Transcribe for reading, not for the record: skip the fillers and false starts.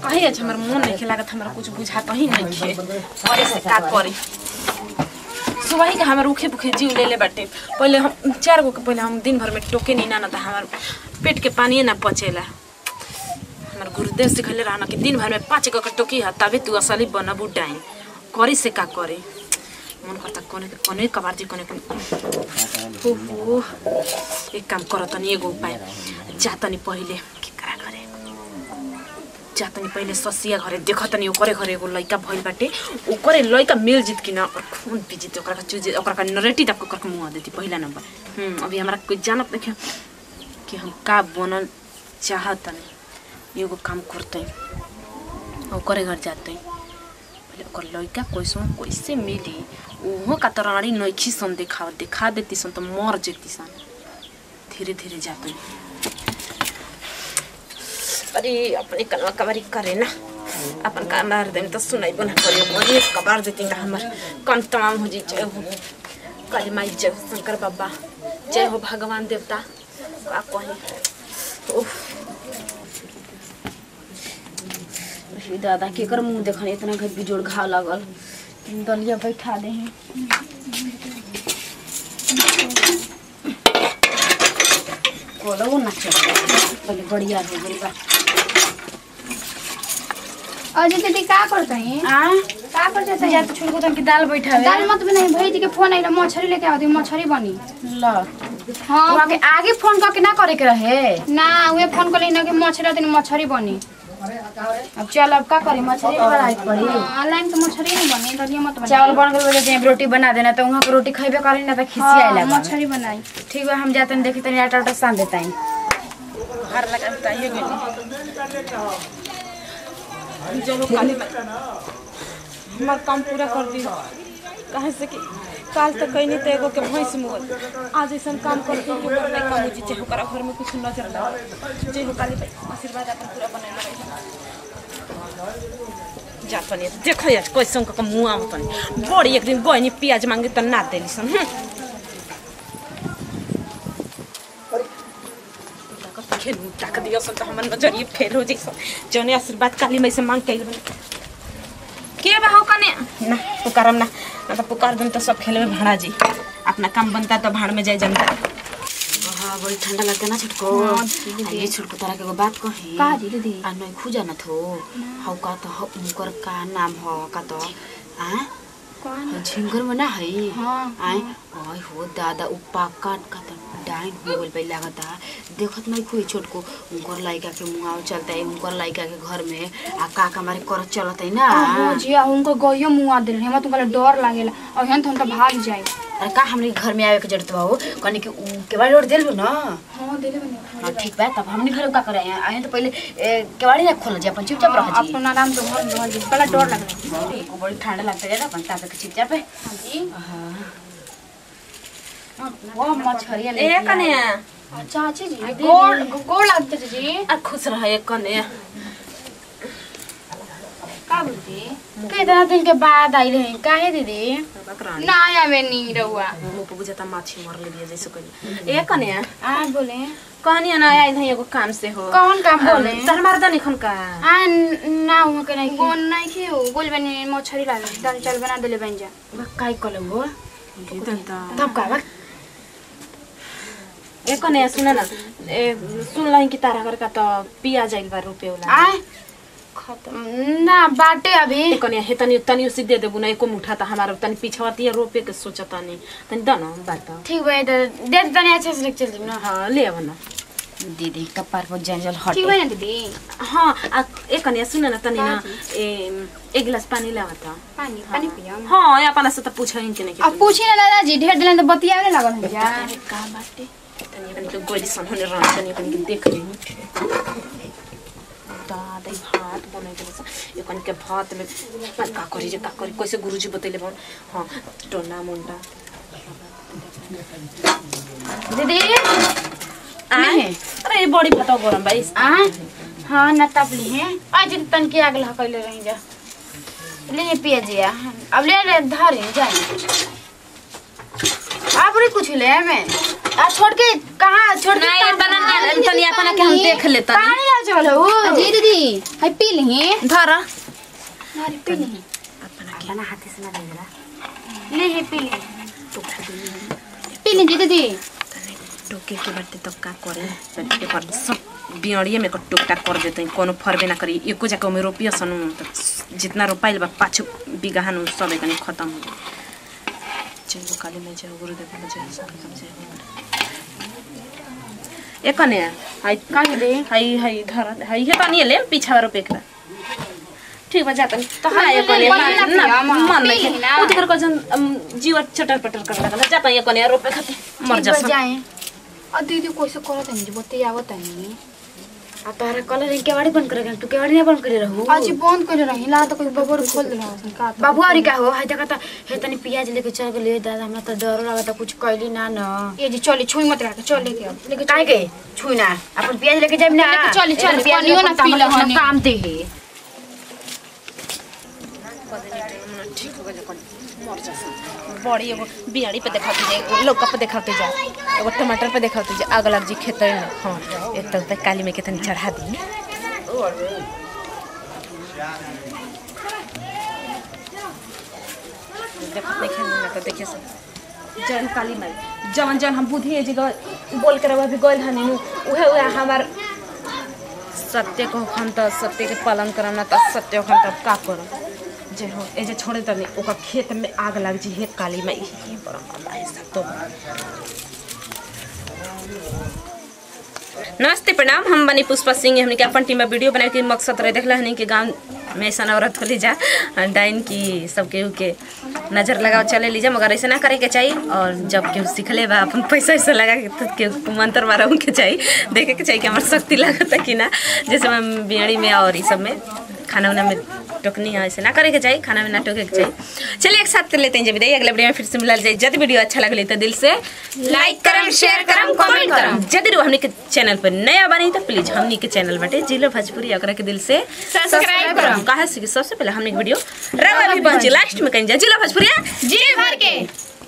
कहीं अच्छा हमारा मन नहीं लागत हमारा कुछ बुझाता ही नहीं खे करे से का करे सुबह के हमार उखे भूखे जीव ले बाटे पहले हम 4 गो के पहले हम दिन भर में टोके नहीं ना हमार पेट के पानी ना पचेला हमार गुरुदेव सिखले रहना कि दिन भर में 5 गो के टोकी ह तबे तू असली बनबू डाइन करी से का करे मन करता कोने कबार जी कोने हो एक काम करत नहीं एगो उपाय जातनी पहिले के करा करे जातनी पहिले ससिया घरे देखतनी ओकरे घरे एगो लइका भइल बाटे ओकरे लइका मेल जित कि ना और खून पिजित ओकरा का चूजे ओकरा का नरेटी तक ओकरा मुंह देती पहिला नंबर अभी हमरा कोई जानत देखे कि हम का बनल चाहतनी एगो काम करते ओकरे घर जाते पहले ओकर लइका कैसे मिली ओहो का तराणी नइखी सन देखा देती सन तो मर जेती सन धीरे धीरे जाते अरे अपने कलवा कबारी करे ना अपन का मार देम तो सुनाई बना करियो मोरी कबार देती का हमर कन तमाम हो जी जय हो काली माई जय शंकर बाबा जय हो भगवान देवता का कहे ओह दादा के कर मुंह देखने इतना घर बिजोड़ घाव लागल दलिया बैठा दे हैं कोलो ना चल बढ़िया हो गई बा अजय दीदी का करते हैं का करते हैं यार छोड़ को तो की दाल बैठावे दाल मत भी नहीं भई जी के फोन आइला मछली लेके आवती मछली बनी ल हां वहां के आगे फोन करके ना करे के रहे ना वे फोन कर लेना कि मछली दिन मछली बनी अब चल अब का करी मछली बनाई पड़ी ऑनलाइन तो मछली नहीं बनी दलिया मत बना चावल बन गए वजह से रोटी बना देना तो वहां के रोटी खइबे करी ना तो खिसी आइला मछली बनाई ठीक है हम जाते हैं देखी तनी आटा सान देता है हर लगता है ये चलो काली हमार काम पूरा कर दी कहे से कि काल तक कहीं नहीं तो एगो के भैंस मोल आज ऐसा काम कर के ऊपर नहीं काम जी चाहे ओकरा घर में कुछ नजर ना जे हो काली आशीर्वाद अपन पूरा बनाए रही जा तनी देखो यार कैसन का मुंह आम तनी बड़ी एक दिन गइनी प्याज मांगे त ना देली सन खेलू ताक दिया सन त हमर नजरिए फेल हो जइसन जने आशीर्वाद काली में से मांग के के बा हो कने ना पुकारम ना तो पुकार दम तो सब खेले में भाड़ा जी अपना काम बनता तो भाड़ में जाए जनता हां बड़ी ठंडा लगता ना छटको ये छटको तरह के बात कही का दीदी आ नहीं खुजा न थो हौ का तो उनकर का नाम हो का तो हां कौन झिंगर में ना है हां आए ओए हो दादा उपा काट का तो डाइन हो गेल पे लागता देखत नहीं कोई छोटको उनकर लइका के मुंह चलता है उनकर लइका के घर में आ का हमारे कर चलत है ना हां जी उनको गयो मुंह देल हमरा तुमका डर लागेला और हम तो भाग जाए अरे का हमरे घर में आवे के जरूरत बा हो कने के केवाड़ी रोड देलबो ना हां देले बने हां ठीक बा तब हमने घर का करे आए तो पहले केवाड़ी ना खोल जे अपन चुपचाप रह जी अपन आराम से घर रह जी बड़ा डर लगला को बड़ी ठंडा लगता है अपन ताके के चुपचाप है हां जी वो मछरिया ले ए कने चाची जी गोड़ लगते जी आ खुश रहे कने का बोलती कितना दिन के बाद आई रहे काहे दीदी ना आवे नी रहुआ मुंह पे बुझता माछी मर ले जैसे कनी ए कने आ बोले कहानी ना आई है एगो काम से हो कौन काम बोले सर मार दनी खन का आ ना हो के नहीं कौन नहीं के हो बोल बने मछली लागे दाल चावल बना देले बन जा काई कले हो तब का ए कने सुन ना सुन लही कि तारा घर का तो पिया जाइल बा रुपए वाला आ खत्म ना बाटे अभी कने हे तनी उसी दे देबु ना एको मुठा त हमारा तनी पिछवाती रोपे के सोचता नहीं तनी द ना बात ठीक बा दे तनी अच्छे से चल दी ना हां ले आव ना दीदी कपार पर जंजल हट ठीक बा ना दीदी हां ए कने सुन ना तनी ना एक गिलास पानी लावता पानी पियो हां अपन से त पूछहिन के नहीं अब पूछी ना दादाजी ढेर दिन तो बतियावे लागल है जा का बाटे तनी तो गोली सन होने रह तनी देख ली दादा भात बने के ये कन के भात में का करी कैसे गुरुजी बतैले बन हां टोना मुंडा दीदी आए अरे बड़ी भात गरम भाई हां ना तपली है आज तन के आग लहकैले रही जा ले पिए जिया अब ले धरे जाए आप रे कुछ ले मैं आ छोड़ के कहां छोड़ के नहीं तना तनी अपन के हम देख लेता पानी ला चल हो जी दीदी हाय पी ली धरा नारी पी ली अपना हाथ से ना देला ले हे पी ली पी ली जी दीदी टोके के बाटे तो का करे पे पर सब बियड़िए में टोकटा कर देते कोनो फरबे ना करी एको जाके में रोपिया सनु जितना रोपाइल बा 5 बीघा हनु सब एकनी खत्म हो चलो काली में जाओ गुरुदेव में जाओ सब खत्म जाए एकने हाय का दे हाय हाय धरा हाय हे पानी ले पीछा रोपे के ठीक बा जातन तो हाय एकने ना मन नहीं ओ दिकर को जन जीव चटर पटर कर लगल जाता एकने रोपे खाते मर जा जाए आ दीदी कैसे करत है मुझे बते आवत नहीं आ तारा कलर के वाड़ी बंद करे तू के वाड़ी नहीं बंद करे रहू आज बंद करे रही ला तो कोई बबर खोल देला का बाबू अरे का हो हाय देखा त हे तनी पियाज लेके चल गेले दादा हमरा त डर लागत कुछ कहली ना न ये जी चली छुई मत का चल लेके लेके काहे के छुई ना अपन पियाज लेके जाब ना लेके चली चल पानियो ना पी ले हनी काम दे हे ठीक हो गए मर जा बड़ी एगो बियाड़ी पे देखाते जाए लौका पे देखाते जाए एगो टमाटर पे देखाते जाए आग लग जी खेत में हाँ एक तक काली में कितनी चढ़ा दी देखिए सब जन काली माई जवन जन हम बुद्धि जगह बोल कर भी गल हनी उहे उहे हमार सत्य को हम तो सत्य के पालन करना तो सत्य हम तब का करब जे हो ए जे छोड़े तनी ओकर खेत में आग लग जी हे काली माई हे परम ऐसा तो नमस्ते प्रणाम हम बनी पुष्पा सिंह हमने के अपन टीम में वीडियो बना के मकसद रहे देखला हनी के गांव में ऐसा औरत हो लीजा डाइन की सबके के नजर लगाओ चले लीजा मगर ऐसा ना करे के चाहिए और जब केहू सीखले बा अपन पैसा ऐसा लगा के मंत्र मारा के चाहिए देखे के चाहिए कि हमार शक्ति लागत कि ना जैसे हम बियड़ी में और इस सब में खाना उना में टोकनी है ऐसे ना करे के चाहिए खाना में ना टोके के चाहिए चलिए एक साथ कर लेते हैं जब विदाई अगले वीडियो में फिर से मिला जाए जब वीडियो अच्छा लगे तो दिल से लाइक करम शेयर करम कमेंट करम जब हमने के चैनल पर नया बनी तो प्लीज हमने के चैनल बटे जिला भोजपुरी अकरा के दिल से सब्सक्राइब करम कहा से सबसे पहले हमने वीडियो रवा भी पहुंचे लास्ट में कहीं जिला भोजपुरी जी भर के